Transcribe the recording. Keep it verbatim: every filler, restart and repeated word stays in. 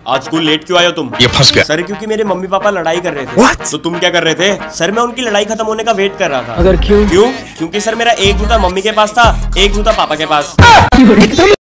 आज school late क्यों आए हो तुम? ये फंस गया सर क्योंकि मेरे मम्मी पापा लड़ाई कर रहे थे। What? तो तुम क्या कर रहे थे? सर मैं उनकी लड़ाई खत्म होने का वेट कर रहा था। अगर क्यों? क्यों? क्योंकि सर मेरा एक जूता मम्मी के पास था, एक जूता पापा के पास।